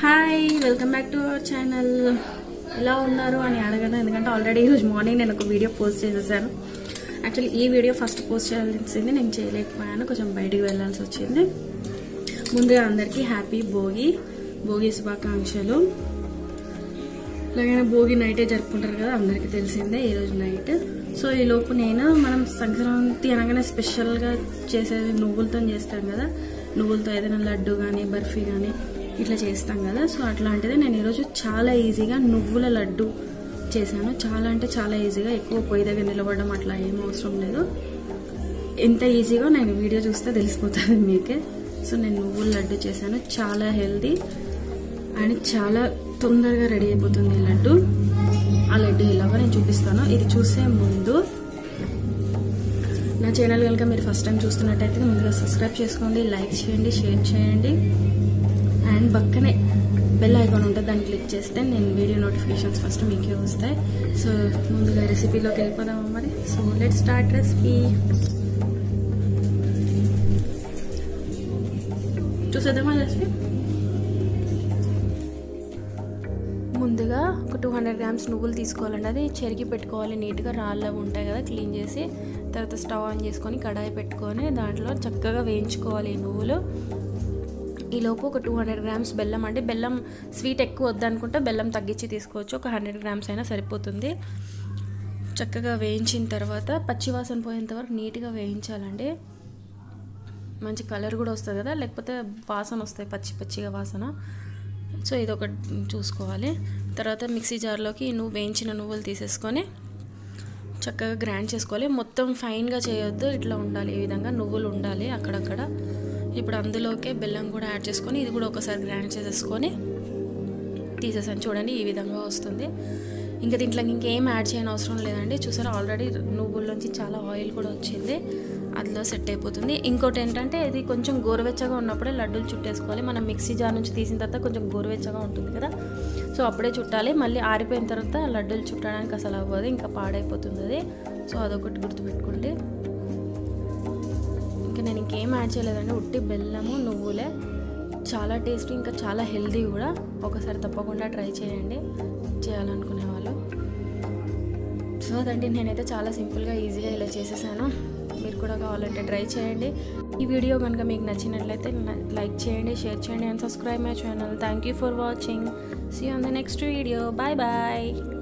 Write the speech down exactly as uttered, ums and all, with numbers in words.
Hi welcome back to our channel. ఎలా ఉన్నారు అని అడగను, ఎందుకంటే ఆల్రెడీ ఈరోజు మార్నింగ్ నేను ఒక వీడియో పోస్ట్ చేసేసాను. యాక్చువల్లీ ఈ వీడియో ఫస్ట్ పోస్ట్ చేయాల్సింది, నేను చేయలేకపోయాను, కొంచెం బయటికి వెళ్ళాల్సి వచ్చింది. ముందుగా అందరికీ హ్యాపీ భోగి భోగి శుభాకాంక్షలు. అలాగే భోగి నైటే జరుపుకుంటారు కదా, అందరికీ తెలిసిందే ఈరోజు నైట్. సో ఈ లోపు నేను మనం సంక్రాంతి అనగానే స్పెషల్గా చేసేది నువ్వులతో చేస్తాం కదా, నువ్వులతో ఏదైనా లడ్డు కానీ బర్ఫీ కానీ ఇట్లా చేస్తాం కదా. సో అట్లాంటిది నేను ఈరోజు చాలా ఈజీగా నువ్వుల లడ్డు చేశాను. చాలా అంటే చాలా ఈజీగా, ఎక్కువ పొయ్యి దగ్గర నిలబడడం అట్లా ఏం అవసరం లేదు. ఎంత ఈజీగా నేను వీడియో చూస్తే తెలిసిపోతుంది మీకే. సో నేను నువ్వుల లడ్డు చేశాను, చాలా హెల్తీ అండ్ చాలా తొందరగా రెడీ అయిపోతుంది ఈ లడ్డు. ఆ లడ్డు ఎలాగో నేను చూపిస్తాను. ఇది చూసే ముందు నా ఛానల్ కనుక మీరు ఫస్ట్ టైం చూస్తున్నట్టయితే ముందుగా సబ్స్క్రైబ్ చేసుకోండి, లైక్ చేయండి, షేర్ చేయండి అండ్ పక్కనే బెల్ ఐకాన్ ఉంటుంది, దాన్ని క్లిక్ చేస్తే నేను వీడియో నోటిఫికేషన్స్ ఫస్ట్ మీకే వస్తాయి. సో ముందుగా రెసిపీలోకి వెళ్ళిపోదామా మరి. So let's start recipe. చూసేద్దామా రెసిపీ. ముందుగా ఒక టూ హండ్రెడ్ గ్రామ్స్ నువ్వులు తీసుకోవాలండి. అది చెరిగి పెట్టుకోవాలి నీట్గా, రాళ్ళు ఉంటాయి కదా క్లీన్ చేసి. తర్వాత స్టవ్ ఆన్ చేసుకొని కడాయి పెట్టుకొని దాంట్లో చక్కగా వేయించుకోవాలి ఈ నువ్వులు. ఈలోపు ఒక టూ హండ్రెడ్ గ్రామ్స్ బెల్లం అండి. బెల్లం స్వీట్ ఎక్కువ వద్దనుకుంటే బెల్లం తగ్గించి తీసుకోవచ్చు, ఒక హండ్రెడ్ గ్రామ్స్ అయినా సరిపోతుంది. చక్కగా వేయించిన తర్వాత పచ్చివాసన పోయేంత వరకు నీట్గా వేయించాలండి. మంచి కలర్ కూడా వస్తుంది కదా, లేకపోతే వాసన వస్తాయి, పచ్చి పచ్చిగా వాసన. సో ఇది ఒకటి చూసుకోవాలి. తర్వాత మిక్సీ జార్లోకి నువ్వు వేయించిన నువ్వులు తీసేసుకొని చక్కగా గ్రైండ్ చేసుకోవాలి. మొత్తం ఫైన్గా చేయొద్దు, ఇట్లా ఉండాలి, ఈ విధంగా నువ్వులు ఉండాలి అక్కడక్కడ. ఇప్పుడు అందులోకే బెల్లం కూడా యాడ్ చేసుకొని ఇది కూడా ఒకసారి గ్రైండ్ చేసేసుకొని తీసేసాను. చూడండి ఈ విధంగా వస్తుంది. ఇంకా దీంట్లో ఇంకేం యాడ్ చేయని అవసరం లేదండి. చూసారా ఆల్రెడీ నువ్వుల్లోంచి చాలా ఆయిల్ కూడా వచ్చింది, అందులో సెట్ అయిపోతుంది. ఇంకోటి ఏంటంటే ఇది కొంచెం గోరువెచ్చగా ఉన్నప్పుడే లడ్డూలు చుట్టేసుకోవాలి. మనం మిక్సీ జార్ నుంచి తీసిన తర్వాత కొంచెం గోరువెచ్చగా ఉంటుంది కదా, సో అప్పుడే చుట్టాలి. మళ్ళీ ఆరిపోయిన తర్వాత లడ్డూలు చుట్టడానికి అసలు అవ్వదు, ఇంకా పాడైపోతుంది అది. సో అదొకటి గుర్తుపెట్టుకోండి. ఇంకా నేను ఇంకేం యాడ్ చేయలేదండి, ఉట్టి బెల్లము నువ్వులే. చాలా టేస్టీ, ఇంకా చాలా హెల్దీ కూడా. ఒకసారి తప్పకుండా ట్రై చేయండి చేయాలనుకునే వాళ్ళు. సో అదండి, నేనైతే చాలా సింపుల్గా ఈజీగా ఇలా చేసేసాను. మీరు కూడా కావాలంటే ట్రై చేయండి. ఈ వీడియో కనుక మీకు నచ్చినట్లయితే లైక్ చేయండి, షేర్ చేయండి and subscribe my channel. Thank you for watching. See you on the next video. Bye bye.